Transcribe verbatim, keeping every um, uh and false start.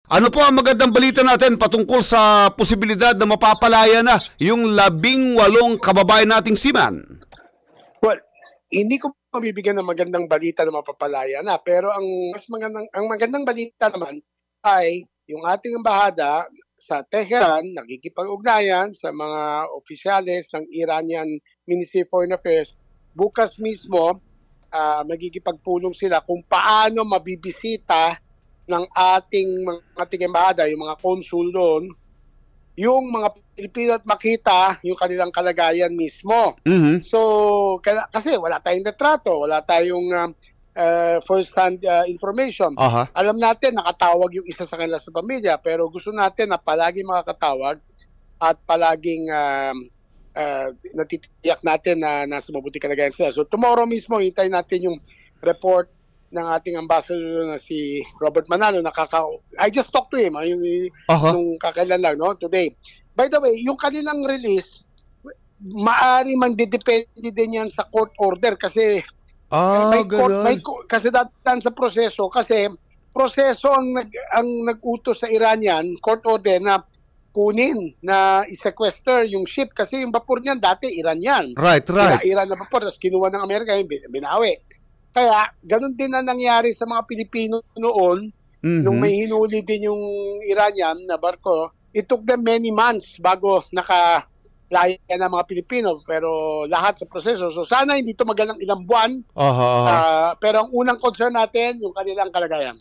Ano po ang magandang balita natin patungkol sa posibilidad na mapapalaya na yung labing walong kababayan nating seaman? Well, hindi ko mabibigyan ng magandang balita na mapapalaya na, pero ang mas magandang ang magandang balita naman ay yung ating embahada sa Tehran nakikipag-ugnayan sa mga opisyales ng Iranian Ministry of Foreign Affairs. Bukas mismo uh, magkikipagpulong sila kung paano mabibisita ng ating mga embahada, yung mga konsul doon, yung mga Pilipino at makita yung kanilang kalagayan mismo. Mm-hmm. So, kasi wala tayong retrato, wala tayong uh, uh, first-hand uh, information. Uh-huh. Alam natin, nakatawag yung isa sa kanila sa pamilya, pero gusto natin na palagi makakatawag at palaging uh, uh, natitiyak natin na nasa mabuti kalagayan sila. So, tomorrow mismo, hintayin natin yung report ng ating ambassador na si Robert Manalo. Nakaka I just talked to him uh, yung, uh-huh. nung kakailan lang, no, today. By the way, yung kanilang release, maari man didepende din yan sa court order kasi ah, may court, may, kasi datan sa proseso kasi proseso ang, nag, ang nag-utos sa Iranian court order na kunin na i-sequester yung ship kasi yung vapor niyan dati Iranian. Right, right. Iran na vapor, tapos kinuha ng Amerika, yung binawi. Kaya, ganun din na nangyari sa mga Pilipino noon, mm-hmm. nung may hinuli din yung Iranian na barko, it took them many months bago nakalaya ng mga Pilipino, pero lahat sa proseso. So sana hindi ito magalang ilang buwan, uh-huh. uh, pero ang unang concern natin, yung kanilang kalagayan.